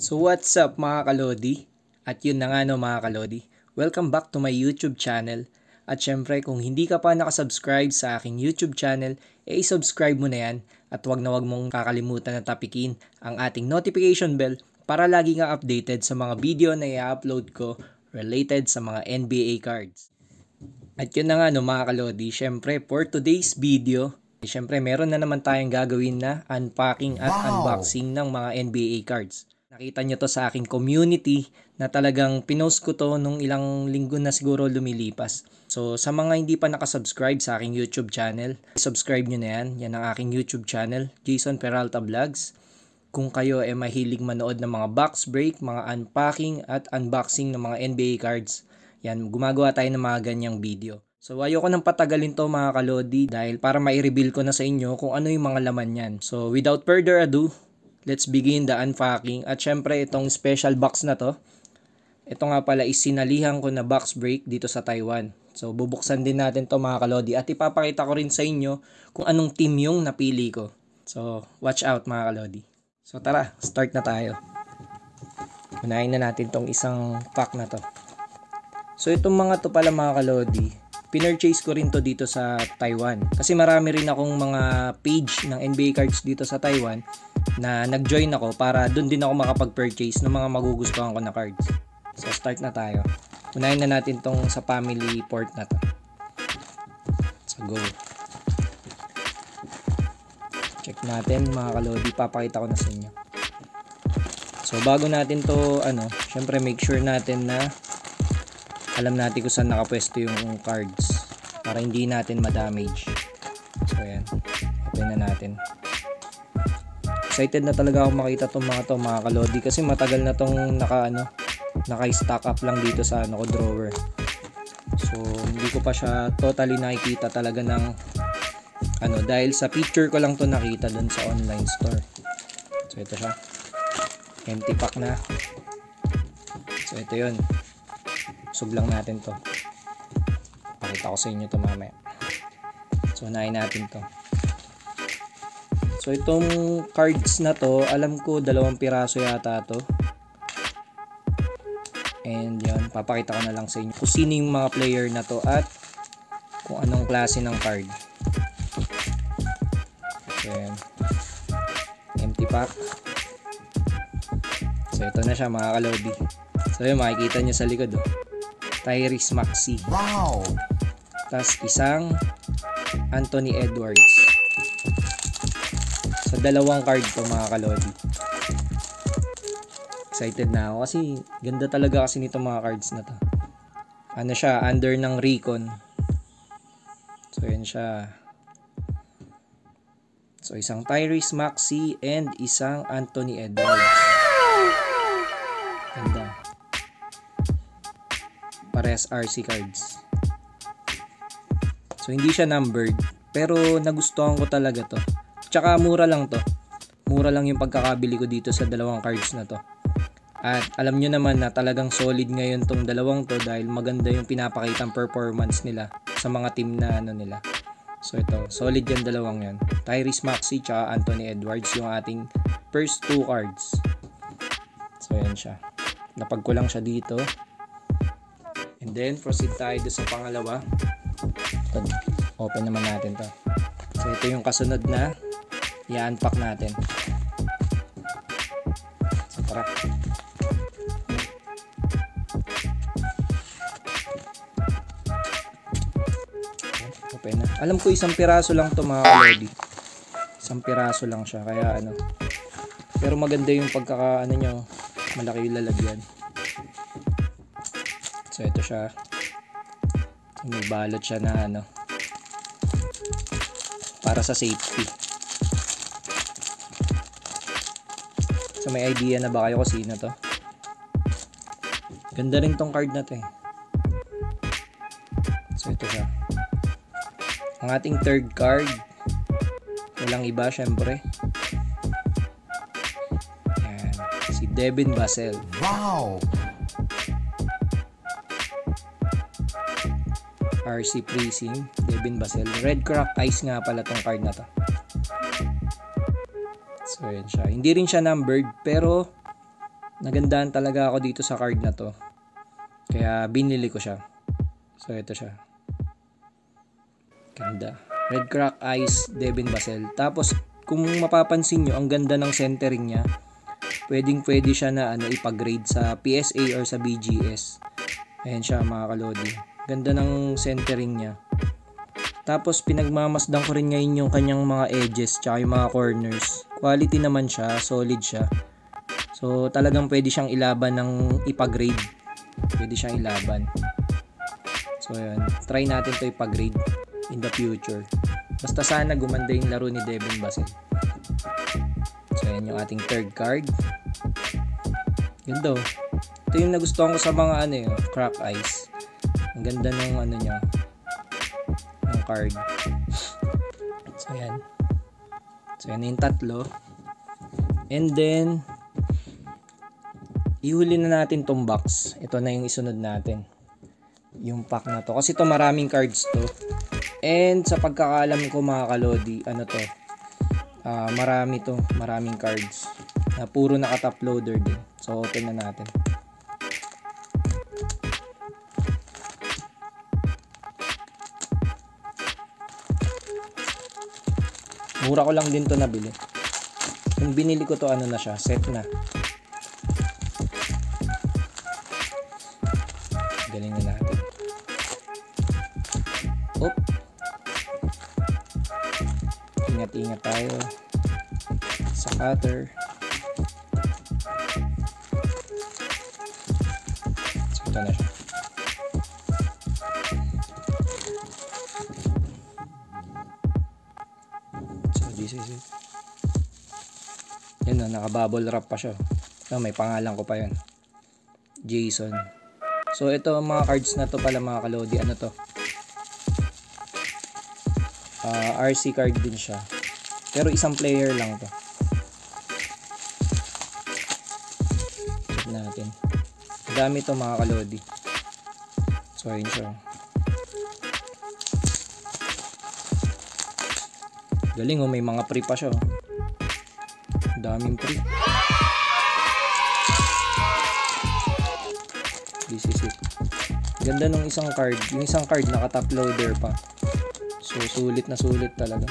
So what's up mga kalodi? At yun na nga no mga kalodi, welcome back to my YouTube channel. At syempre kung hindi ka pa nakasubscribe sa aking YouTube channel, i-subscribe mo na yan at wag mong kakalimutan na tapikin ang ating notification bell para lagi kang updated sa mga video na i-upload ko related sa mga NBA cards. At yun na nga no mga kalodi, syempre for today's video, syempre meron na naman tayong gagawin na unpacking at unboxing ng mga NBA cards. Nakita nyo to sa aking community na talagang pinost ko to nung ilang linggo na siguro lumilipas. So sa mga hindi pa nakasubscribe sa aking YouTube channel, subscribe nyo na yan. Yan ang aking YouTube channel, Jayson Peralta Vlogs. Kung kayo ay mahilig manood ng mga box break, mga unpacking at unboxing ng mga NBA cards, yan, gumagawa tayo ng mga ganyang video. So ayoko nang patagalin to mga kalodi dahil para mai-reveal ko na sa inyo kung ano yung mga laman yan. So without further ado, let's begin the unpacking. At syempre itong special box na to, ito nga pala is sinalihan ko na box break dito sa Taiwan. So bubuksan din natin to mga kalodi at ipapakita ko rin sa inyo kung anong team yung napili ko. So watch out mga kalodi. So tara, start na tayo. Unahin na natin tong isang pack na to. So itong mga to pala mga kalodi, pinurchase ko rin to dito sa Taiwan. Kasi marami rin akong mga page ng NBA cards dito sa Taiwan na nag-join ako para doon din ako makapag-purchase ng mga magugustuhan ko na cards. So start na tayo. Unahin na natin tong sa family port na to. So go. Check natin mga kalodi, papakita ko na sa inyo. So bago natin to syempre make sure natin na alam natin kung saan nakapwesto yung cards para hindi natin ma-damage. So ayan, open na natin. Excited na talaga ako makita itong mga kalodi kasi matagal na tong naka-stack up lang dito sa drawer. So hindi ko pa siya totally nakikita talaga ng dahil sa picture ko lang to nakita dun sa online store. So ito siya, empty pack na. So ito yun, sub lang natin to. Pakita ko sa inyo to mamaya. So unahin natin to. So itong cards na to, alam ko 2 piraso yata to. And yan, papakita ko na lang sa inyo kung sino yung mga player na to at kung anong klase ng card. So yan, empty pack. So ito na siya mga kalodi. So yun, makikita nyo sa likod MAXEY. Wow! Tapos isang Anthony Edwards. So 2 card to mga kalodi. Excited na ako kasi ganda talaga kasi nito mga cards na to. Siya, under ng RECON. So yan siya. So isang MAXEY and isang Anthony Edwards. Ganda. Parehas RC cards. So hindi siya numbered, pero nagustuhan ko talaga to. Tsaka mura lang to. Mura lang yung pagkakabili ko dito sa 2 cards na to. At alam nyo naman na talagang solid ngayon tong 2 to dahil maganda yung pinapakitang performance nila sa mga team na nila. So ito, solid yung 2 yan. MAXEY tsaka Anthony Edwards yung ating first 2 cards. So yan siya. Napag ko lang siya dito. And then proceed tayo sa pangalawa. Ito, open naman natin to. So ito yung kasunod na i-unpack natin. So tara. Open na. Alam ko 1 piraso lang to mga kalodi. 1 piraso lang siya kaya pero maganda yung pagkaka nyo, malaki yung lalagyan. So ito siya. May balot siya na para sa safety. So may idea na ba kayo kung sino to? Ganda rin tong card na to eh. So ito siya. Ang ating third card, walang iba syempre. Ayan, si VASELL. Wow! RC Prizm, VASELL. Red Crack Ice nga pala tong card na to. So, yan siya. Hindi rin siya numbered, pero Nagandahan talaga ako dito sa card na to. Kaya binili ko siya. So ito siya. Ganda. Red Crack Eyes, Devin Vassell. Tapos kung mapapansin nyo, ang ganda ng centering niya. Pwede siya na ipag-grade sa PSA or sa BGS. Ayan siya mga kalodi. Ganda ng centering niya. Tapos pinagmamasdan ko rin ngayon yung kanyang mga edges tsaka yung mga corners. Quality naman siya, solid siya. So talagang pwede siyang ilaban ng ipag-grade. Pwede siyang ilaban. So ayan, try natin to ipag-grade in the future. Basta sana gumanda yung laro ni Devin Vassell. So ayan yung ating third card. Ganda oh. Ito yung nagustuhan ko sa mga crack eyes. Ang ganda ng niya. Ng card. So ayan. So ayan yung tatlo. And then ihuli na natin tong box. Ito na yung isunod natin. Yung pack na to. Kasi ito maraming cards to. And sa pagkakaalam ko mga kalodi, maraming cards. Na puro naka-top loader din. So open na natin. Mura ko lang din to nabili. Kung binili ko to na siya, set na. Galing na natin. Op. Ingat-ingat tayo sa cutter. So, ito na siya. So, this is it. Yan na, naka-bubble wrap pa siya. May pangalan ko pa yun. Jayson. So, ito mga cards na to pala mga kalodi. Ano to? RC card din siya. Pero isang player lang to. Check natin. Dami to mga kalodi. So, ayun siya. Galing oh, may mga free pa siya. Daming free. This is it. Ganda nung isang card. Yung isang card naka-top loader pa. So sulit na sulit talaga.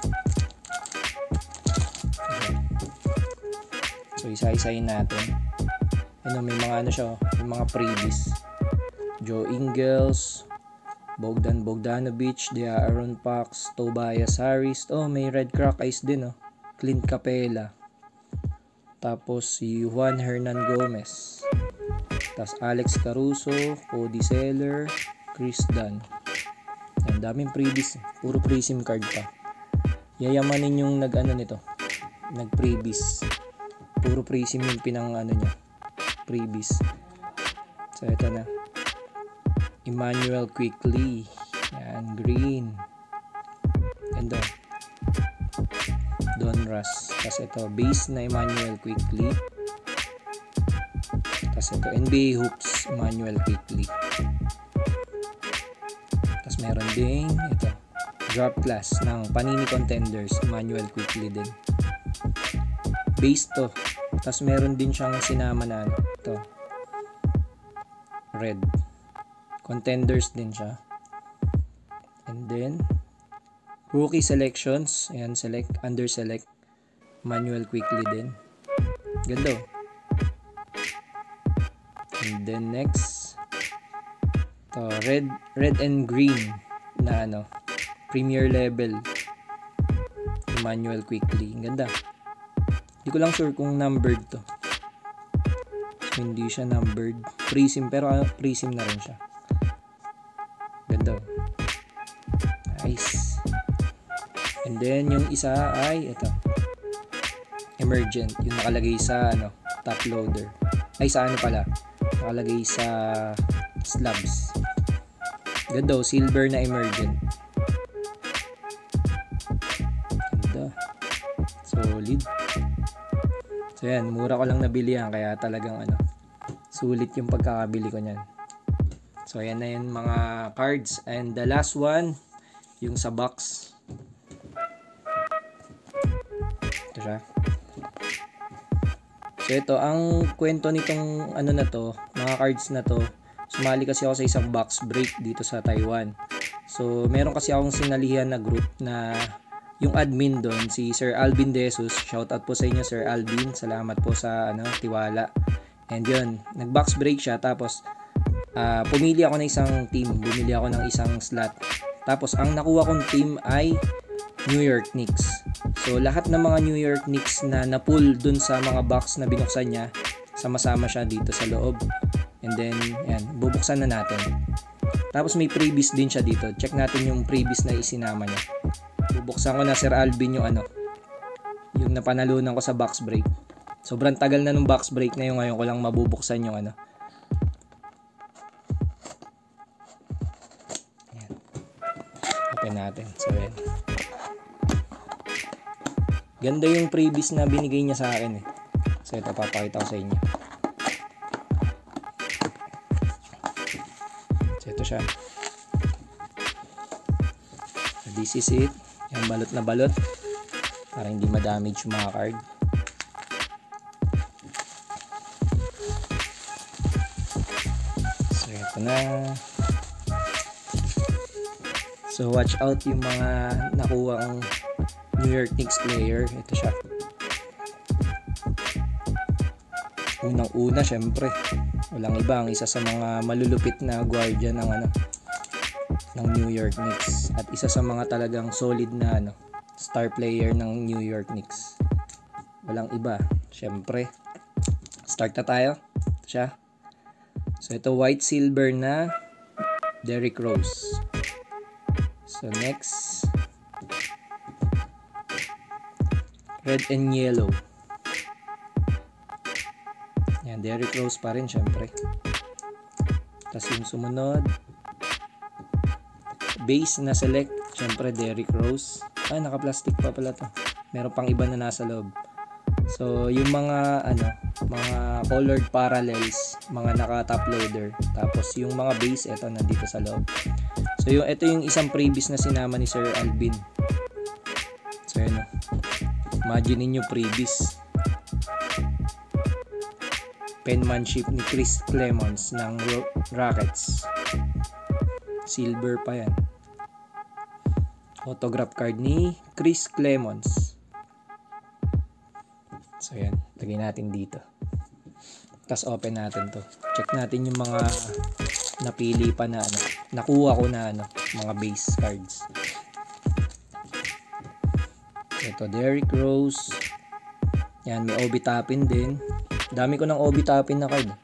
So isa-isahin natin. May mga siya, yung mga freebies. Joe Ingles, Bogdanovic, Aaron Pax, Tobias Harris. May Red Crack Eyes din Clint Capela. Tapos si Juan Hernan Gomez. Tapos Alex Caruso, Cody Seller, Chris Dunn. Ang daming freebies. Puro Prizm card pa. Yayamanin yung nito. Nag-freebies. Puro Prizm yung pinang niya. Freebies. So ito na. Emmanuel Quickley. Yan, green. Ganda. Don Russ. Tapos ito, base na Emmanuel Quickley. Tapos ito, NBA Hoops, Emmanuel Quickley. Tapos meron ding ito, drop class ng Panini Contenders, Emmanuel Quickley din. Base to. Tapos meron din siyang sinama na ito, red. Contenders din siya. And then rookie selections, ayan, select, under select, Emmanuel Quickley din. Ganda. And then next, to red and green na premier level, Emmanuel Quickley. Ganda. Hindi ko lang sure kung numbered to. Hindi siya numbered. Prizm, pero Prizm na rin siya. Ganda. Nice. And then yung isa ay ito, emergent, yung nakalagay sa top loader. Ay sa pala, nakalagay sa slabs. Ganda, silver na emergent. Ganda. Solid. So yan, mura ko lang nabili yan, kaya talagang sulit yung pagkakabili ko niyan. So ayan na yung mga cards. And the last one, yung sa box. Ito siya. So ito, ang kwento nitong ano na to, mga cards na to, sumali kasi ako sa isang box break dito sa Taiwan. So meron kasi akong sinalihan na group na yung admin doon, si Sir Alvin Desus. Shoutout po sa inyo, Sir Alvin. Salamat po sa tiwala. And yun, nag-box break siya. Tapos, pumili ako ng isang team. Bumili ako ng isang slot. Tapos, ang nakuha kong team ay New York Knicks. So, lahat ng mga New York Knicks na na-pull dun sa mga box na binuksan niya, sama-sama siya dito sa loob. And then, yan, bubuksan na natin. Tapos, may previous din siya dito. Check natin yung previous na isinama niya. Bubuksan ko na, Sir Alvin, yung yung napanalunan ko sa box break. Sobrang tagal na nung box break na yung ngayon ko lang mabubuksan yung Ayan. Open natin. So, yan. Ganda yung previous na binigay niya sa akin eh. So, ito papakita ko sa inyo. So, ito siya. So, this is it. Yan, balot na balot para hindi ma-damage yung mga card. So ito na. So watch out yung mga nakuha ang New York Knicks player. Ito siya. Unang-una syempre, walang iba, ang isa sa mga malulupit na guardian ng ng New York Knicks at isa sa mga talagang solid na star player ng New York Knicks. Walang iba, syempre. Start na tayo. Ito siya. So ito white silver na Derrick Rose. So next, red and yellow. Yan, Derrick Rose pa rin syempre. Tapos yung sumunod, base na select, syempre Derrick Rose. Ay, naka-plastic pa pala to. Meron pang iba na nasa loob. So, yung mga mga colored parallels, mga naka-top loader. Tapos yung mga base, ito nandito sa loob. So, ito yung isang previous na sinama ni Sir Alvin. So, yun. Imagine niyo previous. Penmanship ni Chris Clemons ng Rockets. Silver pa yan. Autograph card ni Chris Clemons. So yan, lagay natin dito. Tapos open natin to. Check natin yung mga napili pa na nakuha ko na mga base cards. Ito, Derrick Rose. Yan, may OB Tapin din. Dami ko ng OB Tapin na card.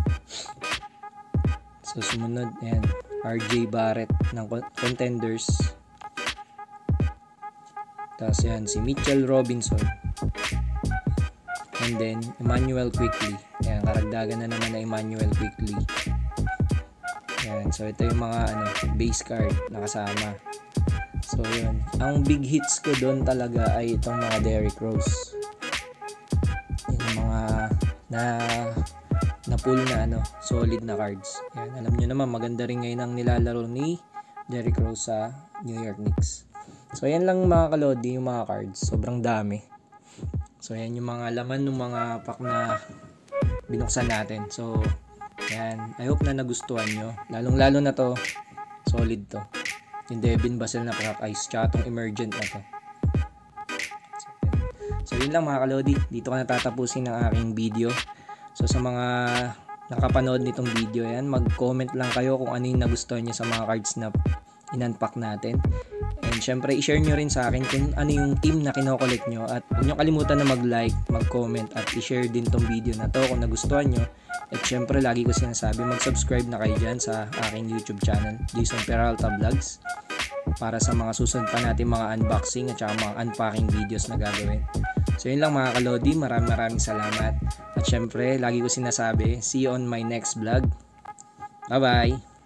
So sumunod, yan, RJ Barrett ng Contenders. Tapos yan, si Mitchell Robinson. And then, Emmanuel Quickley. Yan, karagdagan na naman na Emmanuel Quickley. Yan, so ito yung mga base card na kasama. So yun, ang big hits ko doon talaga ay itong mga Derrick Rose. Yung mga na pull na solid na cards. Yan, alam nyo naman, maganda rin ngayon ang nilalaro ni Derrick Rose sa New York Knicks. So yan lang mga kalodi, yung mga cards. Sobrang dami. So yan yung mga laman ng mga pack na binuksan natin. So yan, I hope na nagustuhan nyo. Lalong lalo na to, solid to. Yung Devin VASELL na crack ice, tsaka tong emergent na to. So yun lang mga kalodi, dito ka natatapusin ng aking video. So sa mga nakapanood nitong video yan, mag-comment lang kayo kung ano yung nagustuhan nyo sa mga cards na in-unpack natin. And syempre, i-share nyo rin sa akin kung ano yung team na kinokollect nyo. At huwag nyo kalimutan na mag-like, mag-comment, at i-share din tong video na to kung nagustuhan nyo. At syempre, lagi ko sinasabi, mag-subscribe na kayo dyan sa aking YouTube channel, Jayson Peralta Vlogs, para sa mga susunod pa natin mga unboxing at saka mga unpacking videos na gagawin. So yun lang mga kalodi, maraming salamat. At syempre, lagi ko sinasabi, see you on my next vlog. Bye bye!